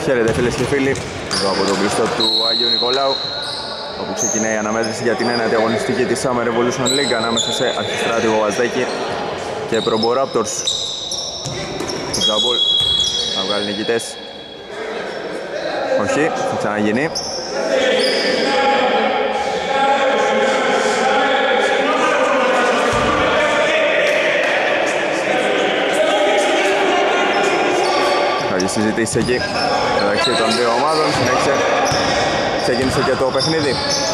Χαίρετε φίλες και φίλοι, εδώ από τον κλειστό του Αγίου Νικολάου, όπου ξεκινάει η αναμέτρηση για την ένατη αγωνιστική της Summer Revolution League ανάμεσα σε Αρχιστράτηγο Βαζδέκη και Probo Raptors. Ο Τζαμπόλ θα βγάλει νικητές. Όχι, θα ξαναγίνει. Συζητήσεις εκεί μεταξύ των δύο ομάδων. Ξεκίνησε και το παιχνίδι.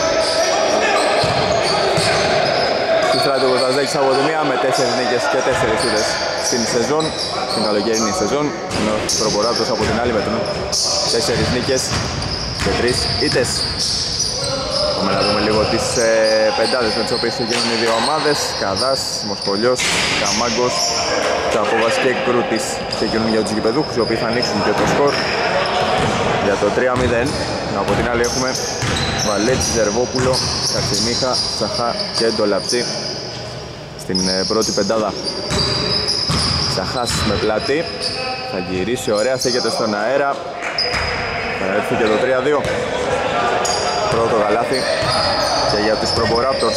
Αρχιστράτηγος Βαζδέκης από τη μία με 4 νίκες και 4 ήττες στην σεζόν, στην καλοκαιρινή σεζόν, ενώ Probo Raptors από την άλλη με 4 νίκες και 3 ήττες. Πάμε να δούμε λίγο τις πεντάδες με τις οποίες γίνουν οι δύο ομάδες. Καδάς, Μοσχολιός, Καμάγκος, Τσαπόβας και Κρούτης ξεκινούν για τους γηπεδούχους, οι οποίοι θα ανοίξουν και το σκορ για το 3-0. Από την άλλη έχουμε Βαλέτσι, Ζερβόπουλο, Κατσιμίχα, Σαχά και Ντολαψή στην πρώτη πεντάδα. Σαχάς με πλάτη, θα γυρίσει ωραία, στέκεται στον αέρα, θα έρθει και το 3-2. Πρώτο γαλάθι και για τους Probo Raptors.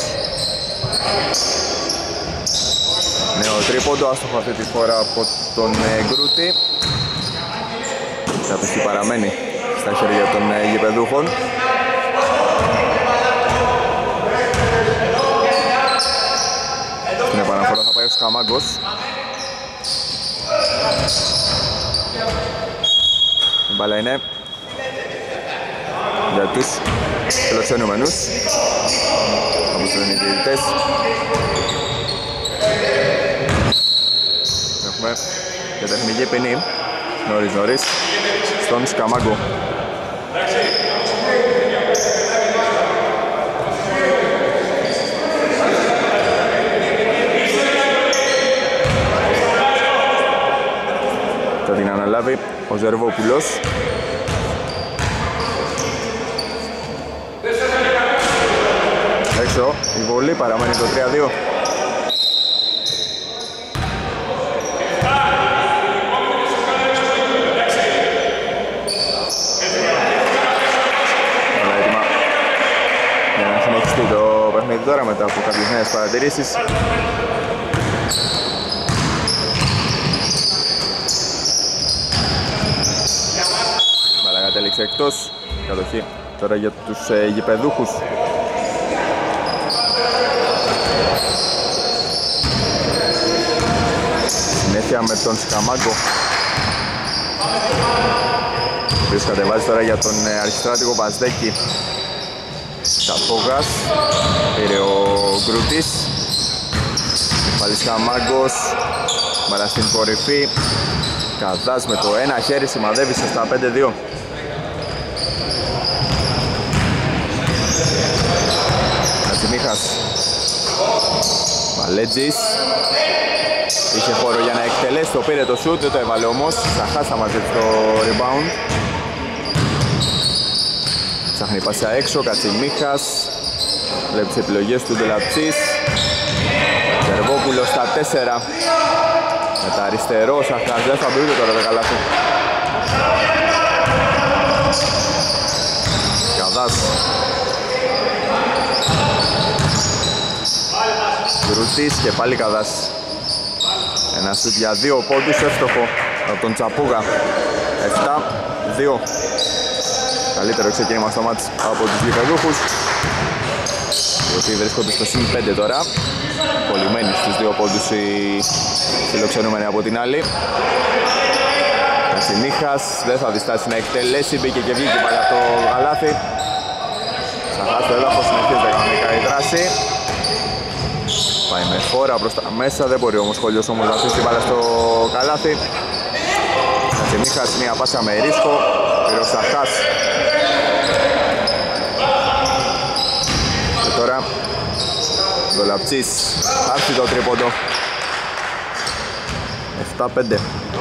Νέο τρίποντο, άστοχο αυτή τη φορά από τον Γκρούτη. Κατοχή παραμένει στα χέρια των γηπεδούχων. Στην επαναφορά θα πάει ο Σκαμάγκος. Η μπάλα είναι για τους φιλοξενούμενους από τους διαιτητές. Έχουμε και τεχνική ποινή νωρίς στον Σκαμάγκο. Θα την αναλάβει ο Ζερβόπουλος. Έξω, η βολή παραμένει το 3-2. Όλα έτοιμα για να συνεχιστεί το παιχνίδι τώρα μετά από κάποιες νέες παρατηρήσεις. Μπάλα κατέληξε εκτός. Κατοχή τώρα για τους γηπεδούχους. Συνέχεια με τον Σκαμάγκο, ο οποίος κατεβάζει τώρα για τον Αρχιστράτηγο Βαζδέκη. Τσαπόγας, πήρε ο Γκρούτης, πάλι Σκαμάγκος, μπαλά στην κορυφή. Καδάς με το ένα χέρι σημαδεύει στα 5-2. Κατσιμίχας, Βαλέτζης, είχε χώρο για να εκτελέσει, το πήρε το σούτ, δεν το έβαλε όμως. Σαχάς θα μαζέψει το rebound. Ψάχνει πάσα έξω, Κατσιμίχας. Βλέπει τις επιλογές του Ντολαψής. Ζερβόπουλος στα 4. Με τα αριστερό, Σαχάς δεν θα μπει ούτε τώρα το καλάθι. Καδάς. Γκρούτης και πάλι Καδάς. Ένα σουτ για 2 πόντους, εύστοχο από τον Τσαπούγα. 7-2. Καλύτερο ξεκίνημα στο μάτς από τους γηπεδούχους, οι οποίοι βρίσκονται στο συν 5 τώρα. Κολλημένοι στους 2 πόντους οι φιλοξενούμενοι από την άλλη. Κασιμίχας δεν θα διστάσει να εκτελέσει, μπήκε και βγήκε πάλι από το γαλάθι. Σαχάς το έδαφος, συνεχίζεται κανονικά η δράση. Πάει με φόρα προς τα μέσα, δεν μπορεί όμως Σχολιός όμως να αφήσει την μπάλα στο καλάθι. Κατσιμίχας, μία πάσα με ρίσκο, πήρε ο Σαχάς. Και τώρα Ντολαψής, θα έρθει το τρίποντο. 7-5.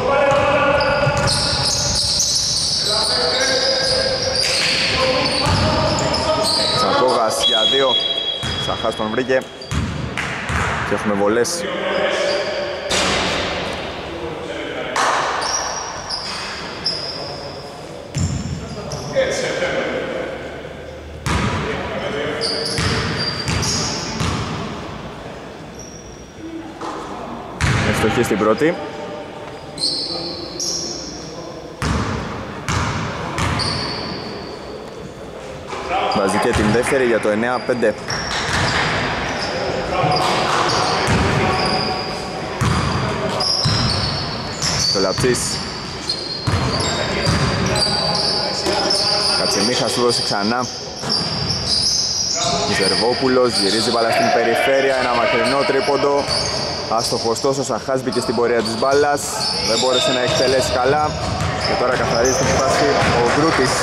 Τσακόγας για 2, Σαχάς τον βρήκε. Και έχουμε βολές. Ευστοχή στην πρώτη. Βάζει και την δεύτερη για το 9-5. Το Λαπτσής. Κατσιμίχας του δώσει ξανά. Ζερβόπουλος γυρίζει μπάλα στην περιφέρεια, ένα μακρινό τρίποντο. Άστοχος τόσο, Σαχάς μπήκε στην πορεία της μπάλας. Δεν μπόρεσε να εκτελέσει καλά. Και τώρα καθαρίζει την φάση ο Γκρούτης.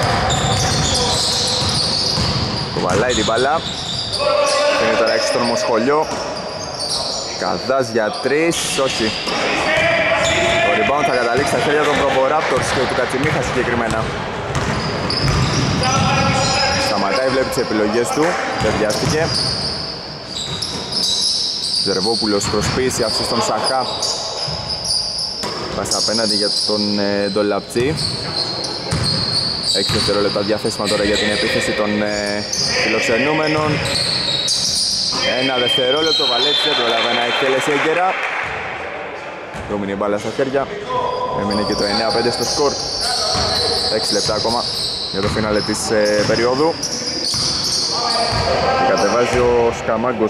Κουβαλάει την μπάλα. Είναι τώρα έξω στον Μοσχολιό. Καδάς για 3, όχι. Το rebound θα καταλήξει στα χέρια των Προποράπτορς και του Κατσιμίχα συγκεκριμένα. Σταματάει, βλέπει τις επιλογές του, δεν βιάστηκε. Ζερβόπουλος προσπίσει, άφησε στον Σαχά. Πάσα απέναντι για τον Ντολαπτσί. 6 δευτερόλεπτα διαθέσιμα τώρα για την επίθεση των φιλοξενούμενων. Ένα δευτερόλεπτο, Βαλέτσι δεν πρόλαβε να εκτέλεσει έγκαιρα. Δόμινε μπάλα στα χέρια. Έμεινε και το 9-5 στο σκορ. 6 λεπτά ακόμα για το φίναλε της περίοδου. Και κατεβάζει ο Σκαμάγκος.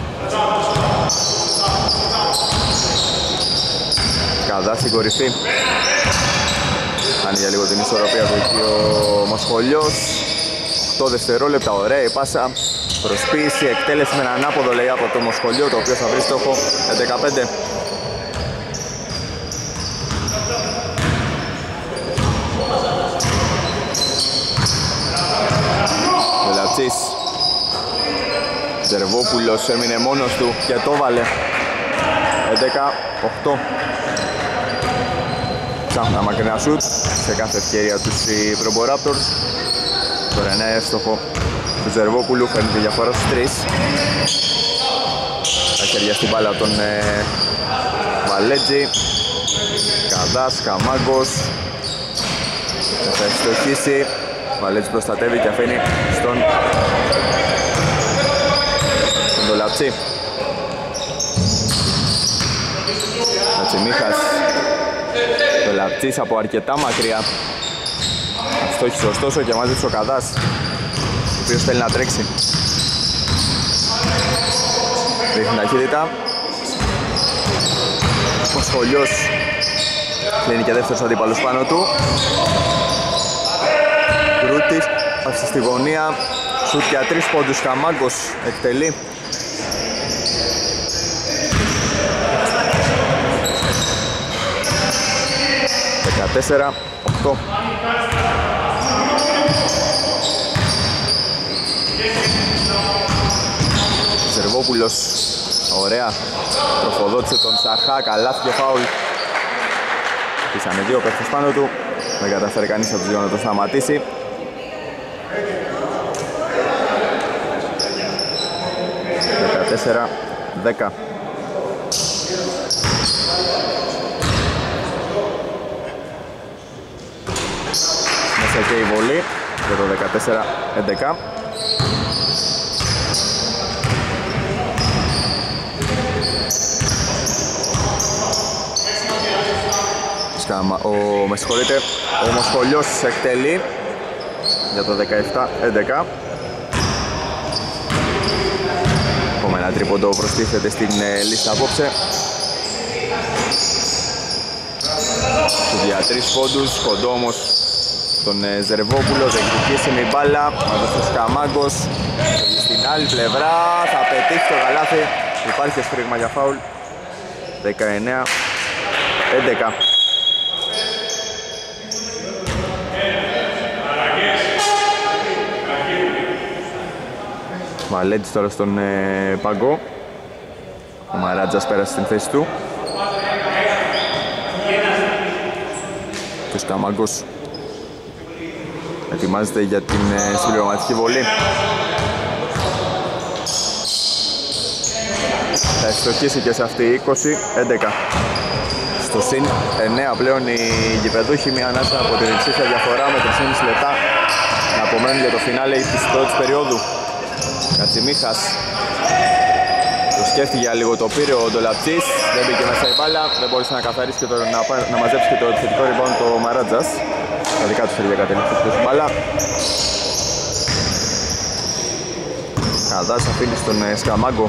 Καδά στην κορυφή. Κάνει για λίγο την ισορροπία του εκεί ο Μοσχολιός. 8 δευτερόλεπτα, ωραία η πάσα. Προσποίηση, εκτέλεση με έναν ανάποδο λέει από το Μοσχολιό, το οποίο θα βρει στόχο 15. Βελατσής. Ζερβόπουλος έμεινε μόνος του και το βάλε. 11-8. Ψάχνουν μακρινά σουτ σε κάθε ευκαιρία τους οι Προποράπτορς. Τώρα ένα εύστοχο του Ζερβόπουλου, φέρνει τη διαφορά στους 3. Τα χέρια στην μπάλα τον Βαλέτζη. Καδάς, Καμάγκος. Θα ευστοχίσει. Βαλέτζη προστατεύει και αφήνει στον Ντολαπτσί. Κατσιμίχας. Ντολαπτσής από αρκετά μακριά. Αστόχησε ωστόσο και μάζεψε ο Καδάς, ο οποίος θέλει να τρέξει. Ρίχνει ταχύτητα. Ο Σχολιός κλείνει και δεύτερος αντίπαλος πάνω του. Κρούτης, άφησε στη γωνία. Σουτ για 3 πόντους, Καμάγκος εκτελεί. Τέσσερα, 8. Ζερβόπουλος, ωραία, τροφοδότησε τον Σαχά, καλάθι και φάουλ. Πήσανε δύο παίχτες πάνω του, δεν καταφέρει κανείς από τους δύο να το σταματήσει. Τέσσερα, 10. Μέσα και η βολή για το 14-11. Ο Μοσχολιός εκτελεί για το 17-11. Ακόμα ένα τρίποντο προστίθεται στην λίστα απόψε. Για 3 πόντους, κοντό όμως τον Ζερβόπουλο, διεκδικήσιμη μπάλα, μαζεύει ο Σκαμάγκος. Στην άλλη πλευρά θα πετύχει το καλάθι, υπάρχει σφύριγμα για φάουλ. 19-11. Βαλέτης τώρα στον παγκό. Ο Μαράτζας πέρασε στην θέση του. Και ο Σκαμάγκος ετοιμάζεται για την συμπληρωματική βολή. Θα ευστοχίσει και σε αυτή 20-11. Στο συν 9 πλέον οι γηπεδούχοι, μια ανάσα από την υψήφια διαφορά με 3,5 λεπτά να απομένουν για το φινάλε της πρώτης περίοδου. Κατσιμίχας προς Σκέφτηκε για λίγο, το πήρε ο Ντολαπτσής, δεν μπήκε μέσα η μπάλα, δεν μπορούσε να καθαρίσει και να μαζέψει και το επιθετικό rebound το Μαράτζας. Τα δικά του χέρια κατέληξε στην μπάλα. Καδάς αφήνει στον Σκαμάγκο.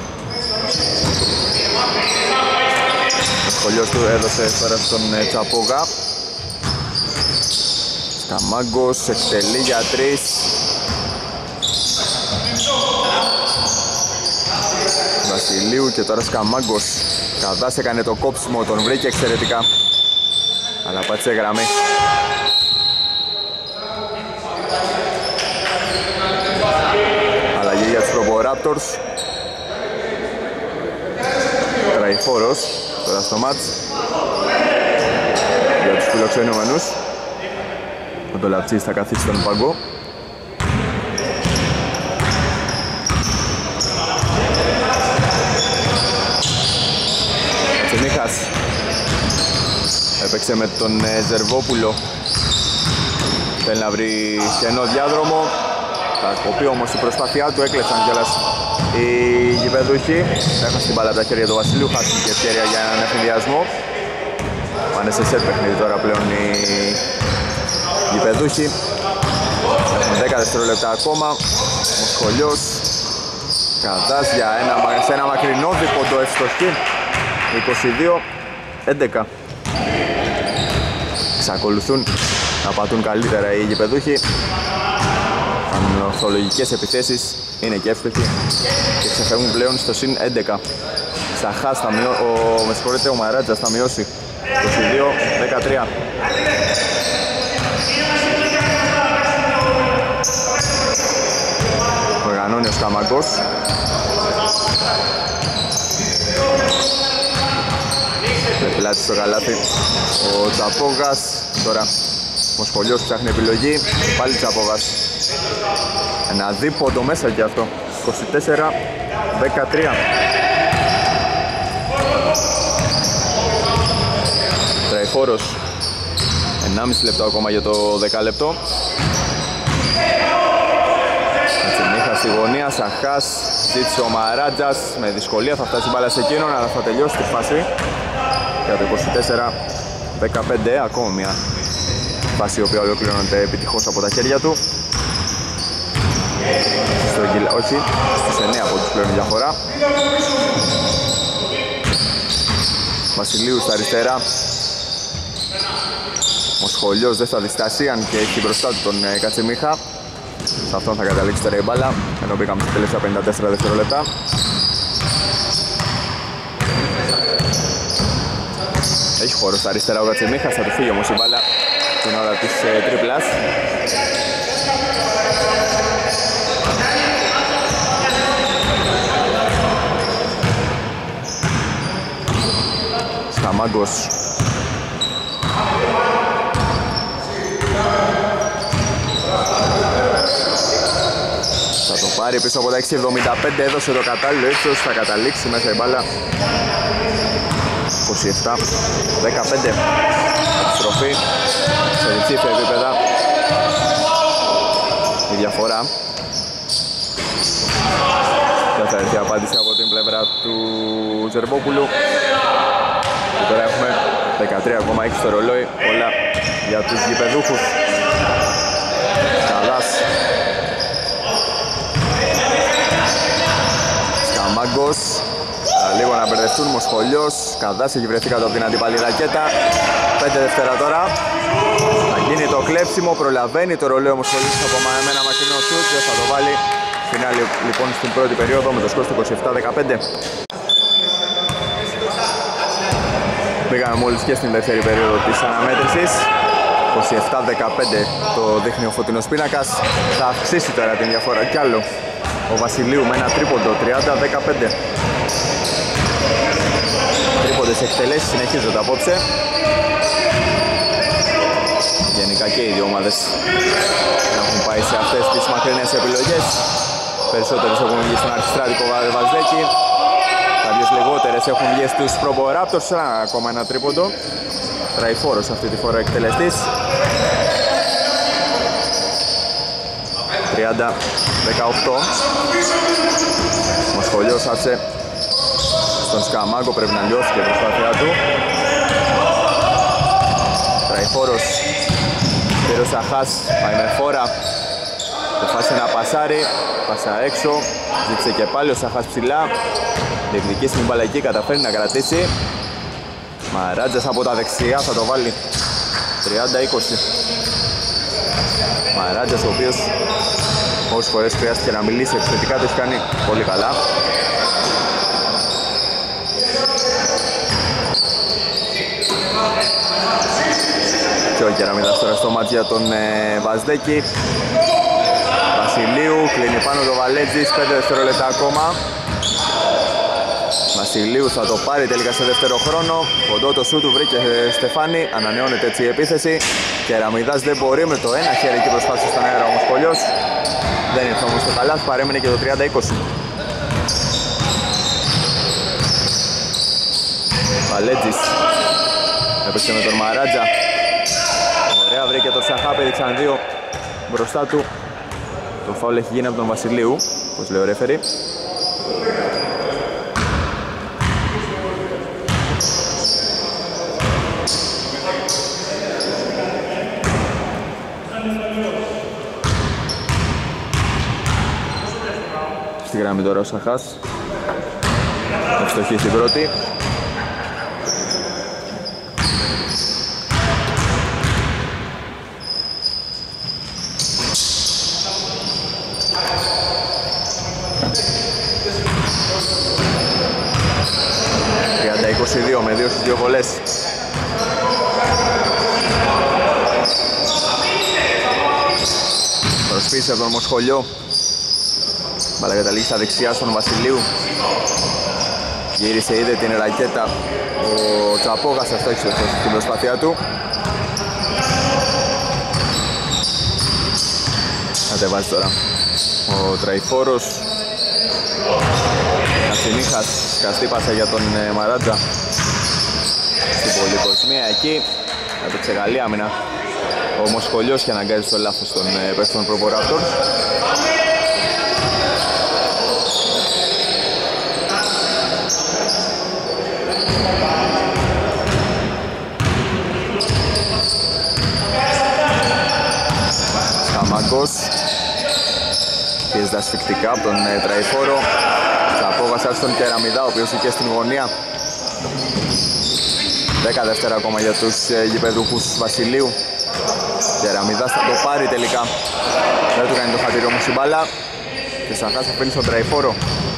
Ο σχολιός του έδωσε τώρα στον Τσαπόγα. Σκαμάγκος εκτελεί για 3. Βασιλείου και τώρα Σκαμάγκος. Καδάς έκανε το κόψιμο, τον βρήκε εξαιρετικά, αλλά πάτησε γραμμή. Αλλαγή για τους Προποράπτορς. Τραϊφόρος τώρα στο μάτς για τους φιλοξενούμενους. Ο Ντολαπτσής θα καθίσει στον πάγκο. Τσιμίχας έπαιξε με τον Ζερβόπουλο. Θέλει να βρει κενό διάδρομο. Θα κοπεί όμως η προσπάθειά του, έκλεψαν κιόλας οι γηπεδούχοι. Έχασαν την μπάλα από τα χέρια του Βασιλείου, χάσουν και ευκαιρία για έναν εφηδιασμό. Πάνε σε σετ παιχνίδι τώρα πλέον οι γηπεδούχοι. Έχουν 10 δευτερόλεπτα ακόμα. Ο Σχολιός. Καδάς για σε ένα μακρινό δίποντο ευστοχή. 22-11. Εξακολουθούν να πατούν καλύτερα οι γηπεδούχοι. Ορθολογικές επιθέσεις είναι και εύστοχοι και ξεφεύγουν πλέον στο συν 11. Σαχάς ο Μαράτζας θα μειώσει 22-13. Οργανώνει ο Σκαμάγκος. Με πλάτη στο καλάθι ο Τσαπόγας. Τώρα ο Σχολιός ψάχνει επιλογή. Πάλι Τσαπόγας. Ένα δίποντο μέσα και αυτό. 24-13. Τραϊφόρος. 1,5 λεπτό ακόμα για το 10 λεπτό. Κατσιμίχα στη γωνία. Σαχάς. Ζήτησε ο Μαράτζας. Με δυσκολία θα φτάσει μπάλα σε εκείνον, αλλά θα τελειώσει τη φάση. Για το 24-15. Ακόμα μια φάση η οποία ολοκληρώνεται επιτυχώς από τα χέρια του. Όχι, στους 9 από τους πλέον διαφορά. Βασιλείου στα αριστερά. Ο Σχολιός δεν θα διστάσει, αν και έχει μπροστά του τον Κατσιμίχα. Σε αυτόν θα καταλήξει τώρα η μπάλα, ενώ μπήκαμε στα τελευταία 54 δευτερόλεπτα. Έχει χώρο στα αριστερά ο Κατσιμίχας, θα του φύγει όμως η μπάλα την ώρα της τρίπλας. Σκαμάγκος. Θα το πάρει πίσω από τα 6.75, έδωσε το κατάλληλο ύψος, θα καταλήξει μέσα η μπάλα. 27-15. Επιστροφή σε διψήφια επίπεδα. Η διαφορά. Δεν θα έρθει απάντηση από την πλευρά του Ζερβόπουλου. Και τώρα έχουμε 13,6 στο ρολόι, όλα για τους γηπεδούχους. Καλάς. Σκαμάγκος. Λίγο να μπερδευτούν, Μοσχολιός. Καδάς έχει βρεθεί κάτω από την αντίπαλη ρακέτα. 5 δεύτερα τώρα. Θα γίνει το κλέψιμο, προλαβαίνει το ρολόι ο Μοσχολιός από ένα μακρινό σουτ. Δεν θα το βάλει. Φινάλι λοιπόν στην πρώτη περίοδο με το σκορ του 27-15. Πήγαμε μόλις και στην δεύτερη περίοδο της αναμέτρησης. 27-15 το δείχνει ο φωτεινός πίνακας. Θα αυξήσει τώρα την διαφορά κι άλλο ο Βασιλείου με ένα τρίποντο 30-15. Τρίποντες εκτελέσεις συνεχίζονται απόψε. Γενικά και οι δύο ομάδες έχουν πάει σε αυτές τις μακρινές επιλογές. Περισσότερες έχουν βγει στον Αρχιστράτικο Βαζδέκη. Κάποιες λιγότερες έχουν βγει στους Προποράπτορς. Ακόμα ένα τρίποντο. Τραϊφόρος αυτή τη φορά εκτελεστής. 30-18. Ο Σχολιός άφησε στον Σκαμάγκο, πρέπει να λιώσει και η προσπάθειά του. Τραϊφόρος, Πύρος Σαχάς, πάει με φόρα. Αποφάσισε να πασάρει, πάσα έξω, ζήτησε και πάλι ο Σαχάς ψηλά. Διεκδικήσει την μπάλα εκεί, καταφέρει να κρατήσει. Μαράτζας από τα δεξιά θα το βάλει 30-20. Μαράτζας ο οποίος όσες φορές χρειάστηκε να μιλήσει επιθετικά το έχει κάνει πολύ καλά. Και ο Κεραμίδας τώρα στο μάτς για τον Βαζδέκη. Βασιλείου, κλείνει πάνω το Βαλέτζης, 5 δευτερόλεπτα ακόμα. Βασιλείου θα το πάρει τελικά σε δεύτερο χρόνο. Κοντό το σου του βρήκε Στεφάνη, ανανεώνεται έτσι η επίθεση. Κεραμίδας δεν μπορεί με το ένα χέρι και προσπάθησε στον αέρα όμως Πολιός. Δεν ήρθε όμως το καλάθι, παρέμεινε και το 30-20. Βαλέτζης έπαιξε με τον Μαράτζα. Ωραία, βρήκε τον Σαχάπ, έδειξαν δύο μπροστά του. Το φάουλ έχει γίνει από τον Βασιλείου, όπως λέει ο ρέφερι. Στη γραμμή τώρα ο Σαχάς. Ευστοχή στην πρώτη. Με 2 στις 2 βολές. Προσπίσε από τον Μοσχολιό. Μπάλα καταλήγει στα δεξιά στον Βασιλείου. Γύρισε, είδε την ρακέτα. Ο Τσαπόγας αστόχησε στην προσπάθειά του. Κατεβάζει τώρα ο Τραϊφόρος. Κατσιμίχας, σκαστή πάσα για τον Μαράτζα. Στην πολυκοσμία εκεί έπαιξε καλή άμυνα ο Μοσχολιός και αναγκάζει το λάθος των παίχτων Προποράπτορ. Σκαμάγκος πιέζεται ασφυκτικά από τον Τραϊφόρο. Τσαπόγας άρχισε τον Κεραμιδά, ο οποίος είχε στην γωνία. 10 δεύτερα ακόμα για τους γηπεδούχους Βασιλείου. Κεραμιδάς θα το πάρει τελικά. Δεν του κάνει το χατήρι όμως η μπάλα. Και Σαχάς αφήνει στον Τραϊφόρο.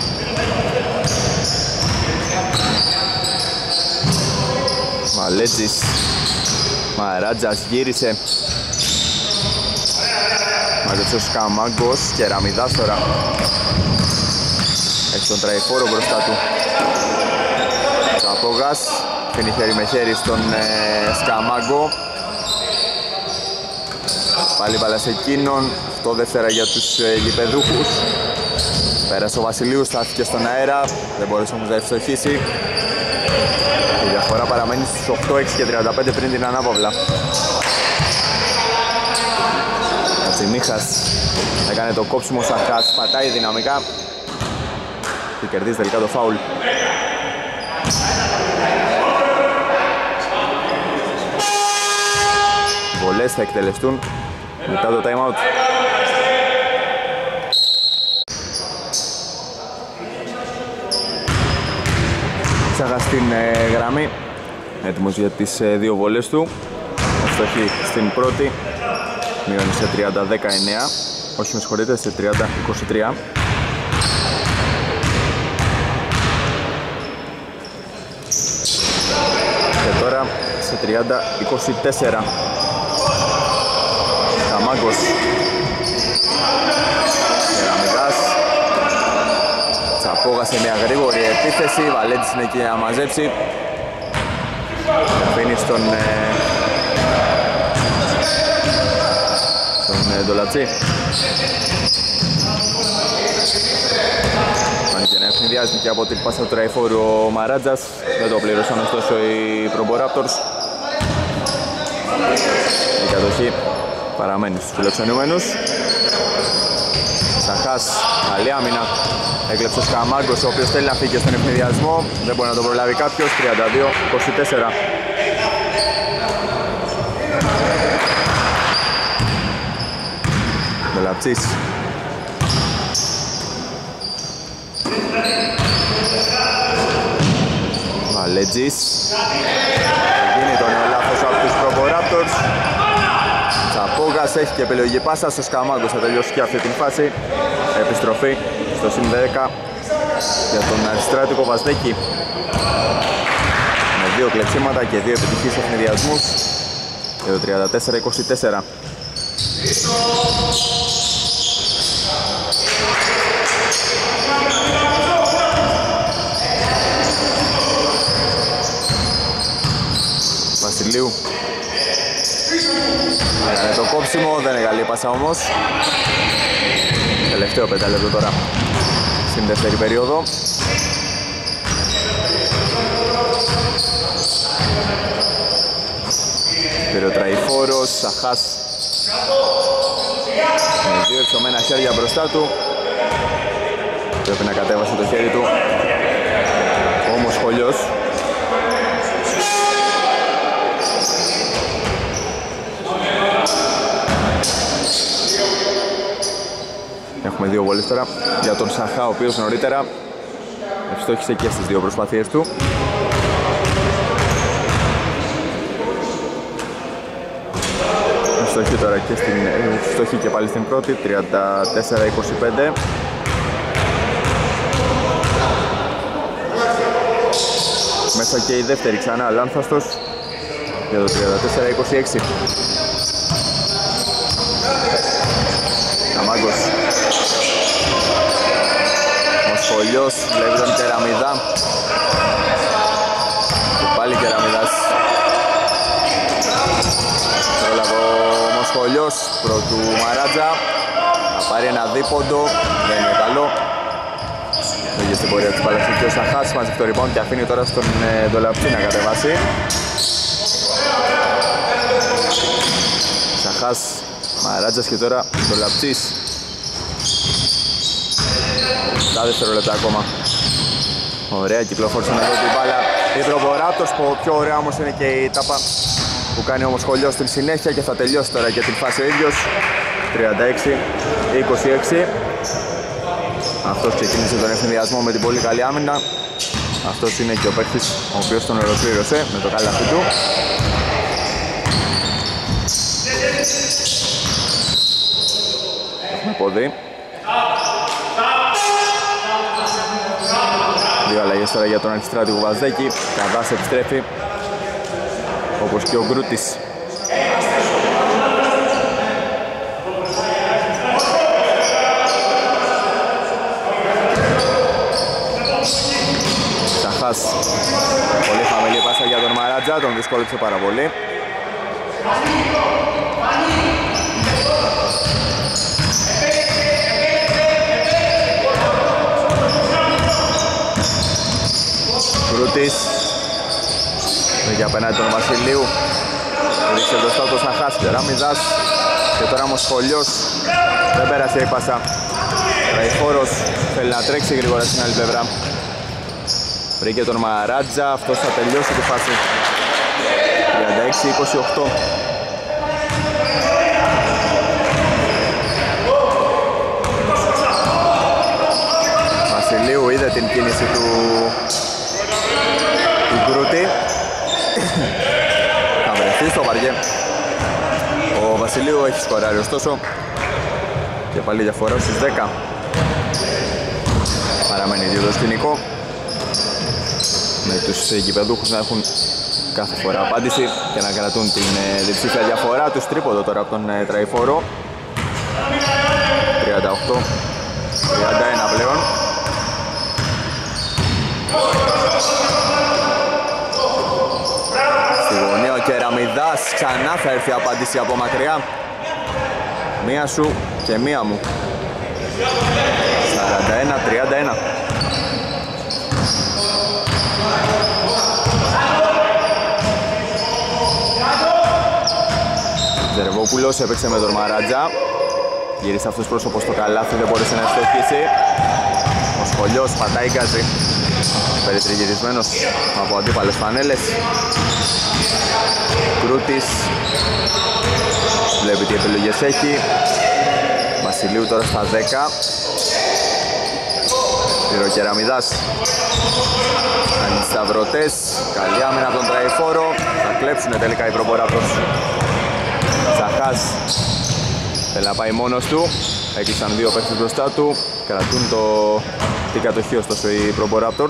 Βαλέτζης. Μαράτζας γύρισε. Μάζεψε ο Σκαμάγκος. Κεραμιδάς τώρα. Έχει τον Τραϊφόρο μπροστά του. Τσαπόγας. Φύνει χέρι με χέρι στον Σκαμάγκο. Πάλι μπάλα σε εκείνον. 8 δεύτερα για τους γηπεδούχους. Πέρασε ο Βασιλείου, στάθηκε στον αέρα. Δεν μπορούσε όμως να ευστοχίσει. Η διαφορά παραμένει στους 8, 6 και 35 πριν την ανάπαυλα. Κατσιμίχας έκανε το κόψιμο Σαχάς, πατάει δυναμικά και κερδίζει τελικά το φάουλ. Βολές θα εκτελεστούν μετά το time out. Σαχάς στην γραμμή, έτοιμος για τις δύο βολές του. Ευστοχή στην πρώτη, μειώνει σε 30-19, όχι με συγχωρείτε, σε 30-23. Και τώρα σε 30-24. Καμάγκος. Κεραμιδάς. Τσαπόγας σε μια γρήγορη επίθεση. Βαλέτης είναι εκεί να μαζέψει. Αφήνει στον Ντολατσί. Φάνηκε να ευνηδιάζει και από την πάσα του Τραϊφόρου ο Μαράτζας. Δεν το πλήρωσαν ωστόσο οι Προμποράπτορς. Η κατοχή παραμένει στους φιλοξενούμενους. Σαχάς, καλή άμυνα. Έκλεψε ο Σκαμάγκος, ο οποίος θέλει να φύγει στον ευνηδιασμό. Δεν μπορεί να τον προλάβει κάποιος. 32-24. Δολαπτσής. Βαλέτζης. Γίνει το νέο λάθος από τους Προποράπτορς. Τσαπόγας έχει και επιλογή πάσα στο Σκαμάγκος. Θα τελειώσει και αυτή την φάση. Επιστροφή στο συν 10 για τον Αριστράτικο Βαζδέκη. Με 2 κλεψίματα και 2 επιτυχείς ευνηδιασμούς. Και το 34-24. Βασιλείου. Έκανε το κόψιμο, δεν είναι καλή πάσα όμως. Τελευταίο 5 λεπτό τώρα στην δεύτερη περίοδο. Πήρε ο Τραϊφόρος, Σαχάς με 2 εξωμένα χέρια μπροστά του. Πρέπει να κατέβασε το χέρι του όμως Σχολιός. Έχουμε 2 βολές τώρα για τον Σαχά, ο οποίος νωρίτερα ευστόχησε και στις 2 προσπάθειες του. Ευστόχει τώρα και ευστόχει και πάλι στην πρώτη, 34-25. Μέσα και η δεύτερη ξανά λάνθαστος για το 34-26. Καμάγκος. Μοσχολιός βλέπει τον Κεραμιδά. Και πάλι Κεραμιδάς. Πρόλαβε ο Μοσχολιός πρωτού Μαράτζα. Θα πάρει ένα δίποντο, δεν είναι καλό. Πήγε στην πορεία της μπάλας και ο Σαχάς μαζεύει το rebound και αφήνει τώρα στον Δολαπτσί να κατεβάσει. Σαχάς, Μαράτζας και τώρα Δολαπτσής. 7 δευτερόλεπτα ακόμα. Ωραία, κυκλοφόρησαν εδώ την μπάλα η Προποράπτορς. Πιο ωραία όμως είναι και η τάπα που κάνει ο Μοσχολιός στην συνέχεια και θα τελειώσει τώρα και την φάση ο ίδιος. 36-26. Αυτός ξεκίνησε τον ευνηδιασμό με την πολύ καλή άμυνα. Αυτός είναι και ο παίκτης ο οποίος τον ολοκλήρωσε με το καλάθι του. Έχουμε πόδι. 2 αλλαγές τώρα για τον Αριστράτικο Βαζδέκη. Καδάς επιστρέφει, όπως και ο Γκρούτης. Σαχάς. Πολύ χαμηλή πάσα για τον Μαράτζα, τον δυσκόλεψε πάρα πολύ. Γκρούτης. Πήγε απέναντι τον Βασιλείου. Ρίξε μπροστά το Σαχάς, Κεραμιδάς. Και τώρα Μοσχολιός. Δεν πέρασε η πάσα. Τραϊφόρος θέλει να τρέξει γρήγορα στην άλλη πλευρά. Βρήκε τον Μαράτζα, αυτός θα τελειώσει τη φάση. 36-28. Βασιλείου είδε την κίνηση του Γκρούτη. Θα βρεθεί στο βαριέ. Ο Βασιλείου έχει σκοράρει ωστόσο. Και πάλι διαφορά στους 10. Παραμένει ίδιο το σκηνικό. Με τους γηπεδούχους να έχουν κάθε φορά απάντηση και να κρατούν την διψήφια διαφορά τους. Τρίποντο τώρα από τον Τραϊφόρο. 38-31 πλέον. Στη γωνία ο Κεραμιδάς, ξανά θα έρθει απάντηση από μακριά. Μία σου και μία μου. 41-31. Ζερβόπουλος έπαιξε με τον Μαράτζα. Γύρισε αυτός πρόσωπο στο καλάθι, δεν μπόρεσε να ευστοχίσει. Ο Μοσχολιός πατάει γκάζι. Περιτριγυρισμένος από αντίπαλες φανέλες. Κρούτης βλέπει τι επιλογές έχει. Βασιλείου τώρα στα 10. Πυροκεραμιδάς κάνει σταυρωτές. Καλή άμυνα από τον Τραϊφόρο. Θα κλέψουν τελικά οι Προποράπτορς. Τσαχάς θέλει να πάει μόνος του. Έκλεισαν δύο παίκτες μπροστά του. Κρατούν την κατοχή ωστόσο οι Προποράπτορς.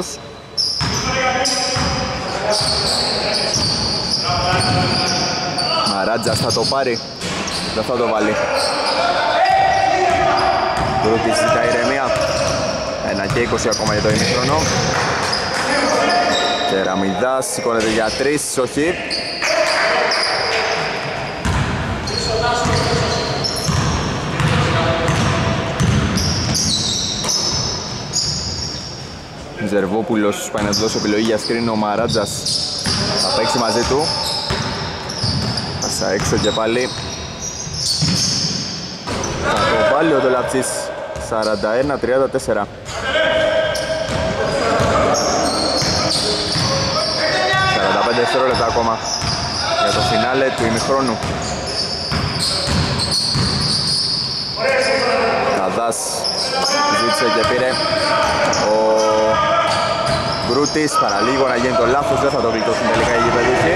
Μαράτζας θα το πάρει. Δεν θα το βάλει. Κρούτης ζητά ηρεμία. 1 και 20 ακόμα για το ημίχρονο. Κεραμιδάς σηκώνεται για 3, όχι. Ζερβόπουλος πάει να του δώσει επιλογή για σκριν, ο Μαράτζας θα παίξει μαζί του. Πάσα έξω και πάλι. Θα το βάλει ο Ντολαψής. 41-34. 45 δευτερόλεπτα ακόμα για το φινάλε του ημιχρόνου. Καδάς ζήτησε και πήρε ο Γκρούτης, παραλίγο να γίνει το λάθος, δεν θα το γλιτώσουν τελικά οι γηπεδούχοι.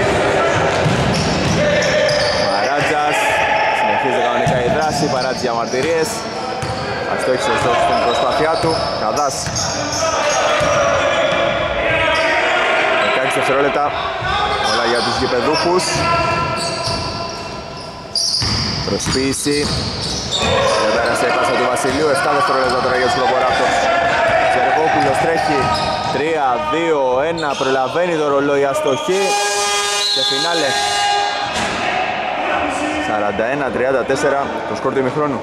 Μαράτζας συνεχίζει κανονικά η δράση παρά τις διαμαρτυρίες. Αυτό έχει σωστό στην προσπάθειά του. Καδάς 16 δευτερόλεπτα όλα για τους γηπεδούχους. Προσποίηση. Δεν πέρασε η πάσα του Βασιλείου. 7 δευτερόλεπτα τώρα για τους Προποράπτορς. Ζερβόπουλος τρέχει. 3, 2, 1. Προλαβαίνει το ρολόι, αστοχή. Και φινάλε. 41-34 το σκορ του ημιχρόνου.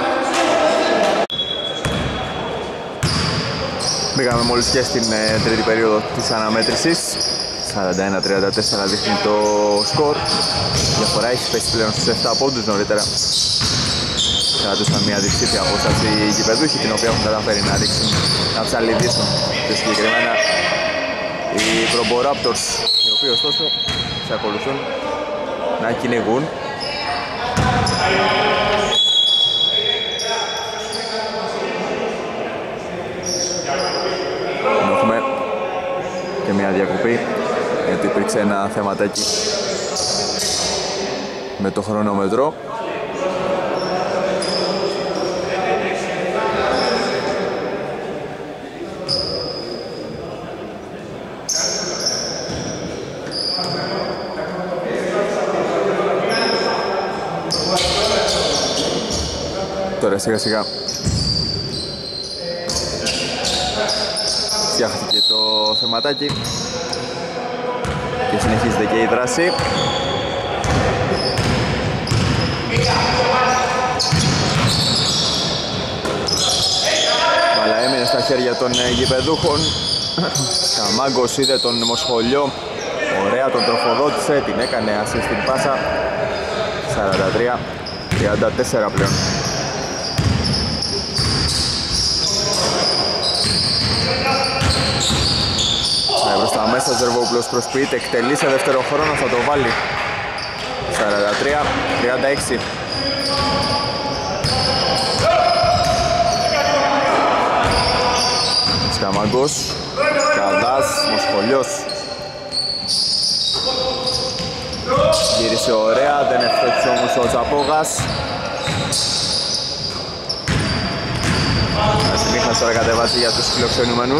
Μπήκαμε μόλις και στην τρίτη περίοδο της αναμέτρησης. 41-34 δείχνει το σκορ. Η διαφορά έχει πέσει πλέον στους 7 πόντους νωρίτερα. Κρατούσαν μια διψήφια απόσταση οι γηπεδούχοι, την οποία έχουν καταφέρει να ρίξουν, να ψαλιδίσουν και συγκεκριμένα οι Προποράπτορς, οι οποίοι ωστόσο εξακολουθούν να κυνηγούν. Έχουμε και μια διακοπή, γιατί υπήρξε ένα θεματάκι με το χρονόμετρο. Τώρα σιγά σιγά φτιάχτηκε το θεματάκι και συνεχίζεται και η δράση. Μπάλα έμεινε στα χέρια των γηπεδούχων. Καμάγκος είδε τον Μοσχολιό, ωραία τον τροφοδότησε, την έκανε assist στην πάσα. 43-34 πλέον. Προς τα μέσα, Ζερβόπουλος προσποιείται, εκτελεί σε δεύτερο χρόνο, θα το βάλει. 43-36. Σκαμάγκος, Καδάς, Μοσχολιός. Γύρισε ωραία, δεν ευτόχισε όμως ο Τσαπόγας. Ασυνήχας τώρα κατεβάζει για τους φιλοξενούμενους.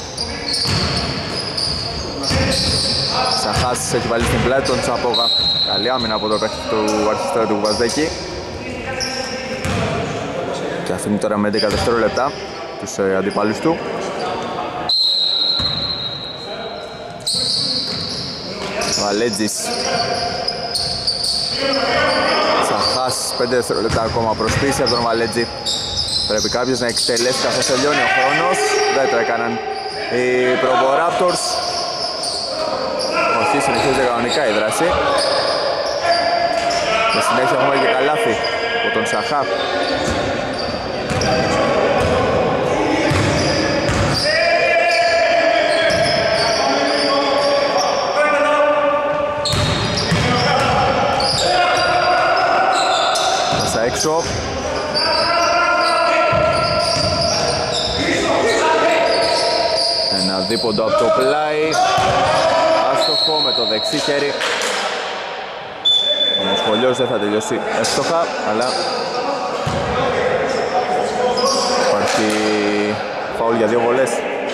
Σαχάς έχει βάλει στην πλάτη τον Τσαπόγα. Καλή άμυνα από το παίχτη του αρχιστέρα του Βαζδέκη. Και αφήνει τώρα με 11 δευτερόλεπτα τους αντιπάλους του. Βαλέτζης. Σαχάς 5 δευτερόλεπτα ακόμα προσποίηση από τον Βαλέτζη. Πρέπει κάποιος να εκτελέσει καθώς τελειώνει ο χρόνος. Δεν το έκαναν οι Προποράπτορς. Όχι, συνεχίζεται κανονικά η δράση. Και συνέχεια έχουμε και καλάθι από τον Σαχά. έξω. Ένα δίποντο από το πλάι. Άστοχο με το δεξί χέρι. Ο Μοσχολιός δεν θα τελειώσει εύστοχα, αλλά υπάρχει φάουλ για 2 βολές.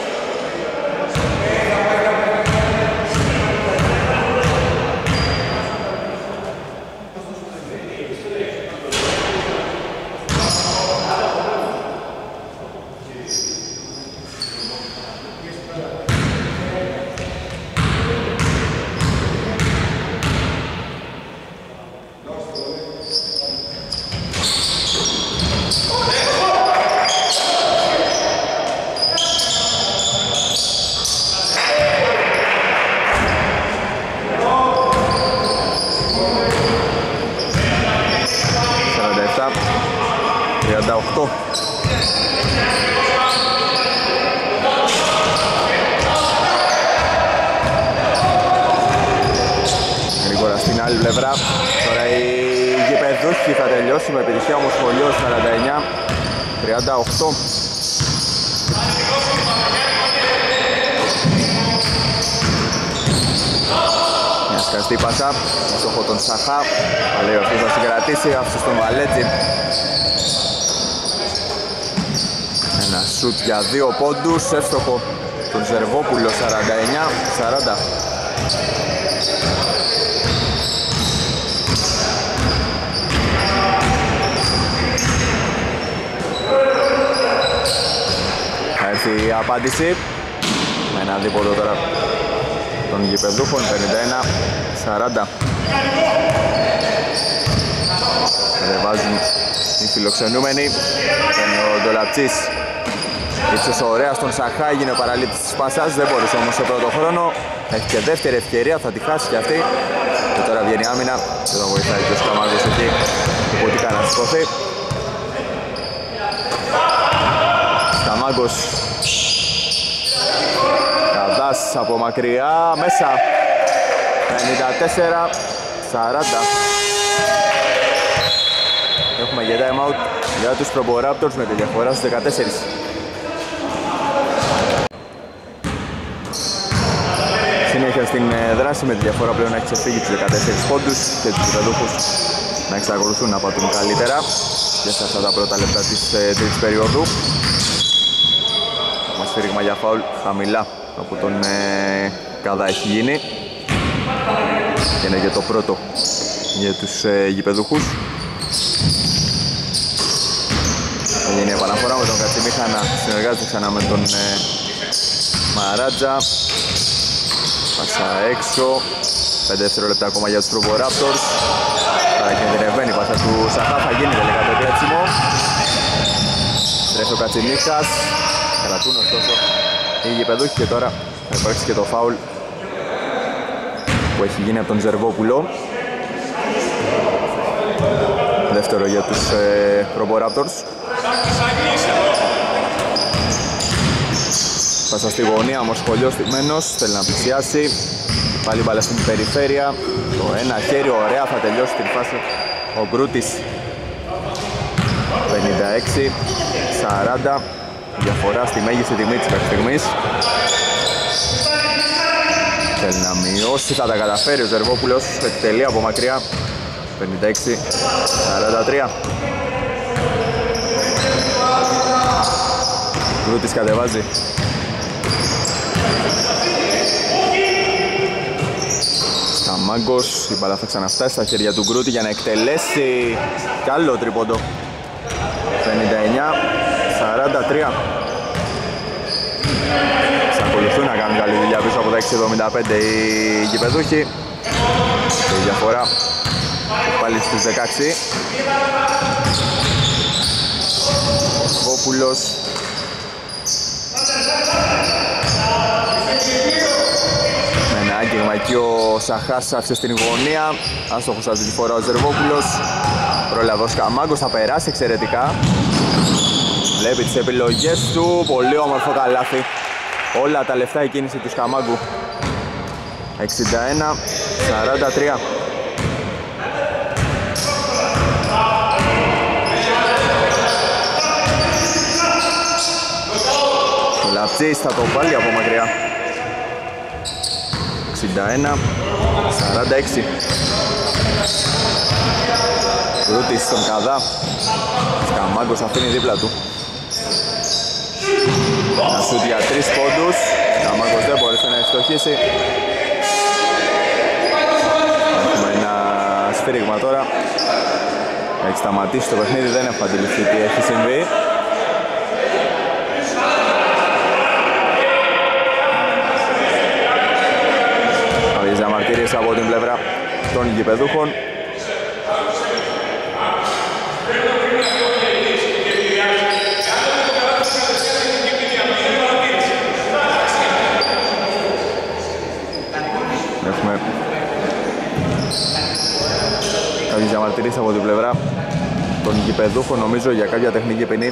Γρήγορα στην άλλη πλευρά. Τώρα η γηπεδούχη θα τελειώσει με επιτυχία ο Μοσχολιός 49-38. Μια σκαστή πάσα, στόχο τον Σαχά. Θα λέει αυτός θα συγκρατήσει, άφησε στον Βαλέτζι. Ένα σουτ για 2 πόντους, εύστοχο τον Ζερβόπουλο 49-40. Θα έρθει η απάντηση με ένα δίποτο τώρα των γηπεδούχων 51-40. Κατεβάζουν οι φιλοξενούμενοι. Είναι ο Ντολαψής. Ύψος ωραία στον Σαχά, έγινε ο παραλήπτης της πάσας. Δεν μπορούσε όμως σε πρώτο χρόνο. Έχει και δεύτερη ευκαιρία, θα τη χάσει και αυτή. Και τώρα βγαίνει άμυνα. Και τον βοηθάει και ο Σκαμάγκος εκεί. Υποτικά να σηκωθεί. Σκαμάγκος. Καδάς από μακριά, μέσα. 54-40. Έχουμε για time out για τους Proboraptors με τη διαφορά στους 14. Συνέχεια στην δράση με τη διαφορά πλέον έχει ξεφύγει τους 14 πόντους και τους γηπεδούχους να εξακολουθούν να πατούν καλύτερα και σε αυτά τα πρώτα λεπτά της τρίτης περίοδου. Μας σφύριγμα για φάουλ χαμηλά από τον Καδά έχει γίνει και είναι και το πρώτο για τους γηπεδούχους. Έγινε η επαναφορά με τον Κατσιμίχα να συνεργάζεται ξανά με τον Μαράτζα. Πάσα έξω, 5 δευτερόλεπτα ακόμα για τους Proboraptors. Τώρα κινδυνευμένη η πάσα του Σαχά, θα γίνει τελικά το πιέτσιμο. Τρέχει ο Κατσιμίχας, κρατούν ωστόσο οι γηπεδούχοι και τώρα θα υπάρξει και το φάουλ που έχει γίνει από τον Ζερβόπουλο. Δεύτερο για τους Proboraptors. Πάσα στη γωνία, Μοσχολιός στημένος, θέλει να πλησιάσει. Πάλι μπάλα στην περιφέρεια. Το ένα χέρι, ωραία, θα τελειώσει την φάση ο Γκρούτης. 56-40. Διαφορά στη μέγιστη τιμή της μέχρι στιγμής. Θέλει να μειώσει, θα τα καταφέρει ο Ζερβόπουλος. Εκτελεί από μακριά. 56-43. Γκρούτης κατεβάζει. Σκαμάγκος, η μπάλα θα ξαναφτάσει στα χέρια του Γκρούτη για να εκτελέσει κι άλλο τρίποντο. 59-43. Εξακολουθούν να κάνουν καλή δουλειά πίσω από τα 6.75 οι γηπεδούχοι. Και η διαφορά πάλι στους 16. Βόπουλος. Με ένα άγγιγμα εκεί ο Σαχάς άφησε στην γωνία. Άστοχος αυτή τη φορά ο Ζερβόπουλος. Πρόλαβε ο Σκαμάγκος, θα περάσει εξαιρετικά. Βλέπει τις επιλογές του, πολύ όμορφο καλάθι. Όλα τα λεφτά η κίνηση του Σκαμάγκου. 61-43. Λατσής θα το βάλει από μακριά. 61-46. Ρούτης στον Καδά. Σκαμάγκος αφήνει δίπλα του. Ένα σούτ για 3 πόντους. Σκαμάγκος δεν μπορούσε να ευστοχίσει. Έχουμε ένα σφύριγμα τώρα. Έχει σταματήσει το παιχνίδι, δεν έχω αντιληφθεί τι έχει συμβεί. Κάποιες διαμαρτυρίες από την πλευρά των γηπεδούχων. Έχουμε κάποιες διαμαρτυρίες από την πλευρά των γηπεδούχων, νομίζω για κάποια τεχνική ποινή.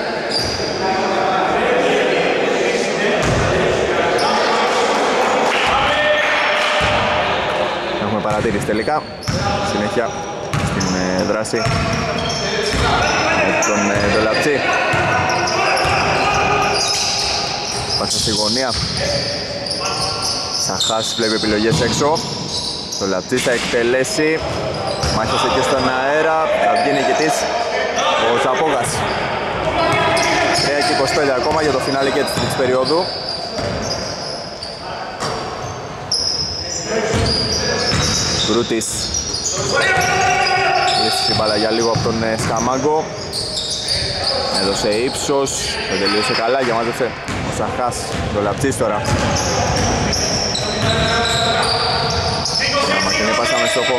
Έχουμε παρατήρηση τελικά. Συνέχεια στην δράση με τον Ντολαψή. Πάσα στη γωνία. Σαχάς βλέπει επιλογές έξω. Ντολαψής θα εκτελέσει. Μάχησε και στον αέρα. Θα βγει νικητής ο Τσαπόγας. 3:25 ακόμα για το φινάλε και της τρίτης περίοδου. Γκρούτης. Λύσει η μπάλα για λίγο από τον Σκαμάγκο. Έδωσε ύψος. Δεν τελείωσε καλά. Διαμάζεψε ο Σαχάς. Ντολαψής τώρα. Μακρινή πάσα με στόχο